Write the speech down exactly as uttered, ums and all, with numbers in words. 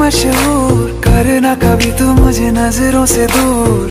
मशहूर, करना कभी तू मुझे नजरों से दूर।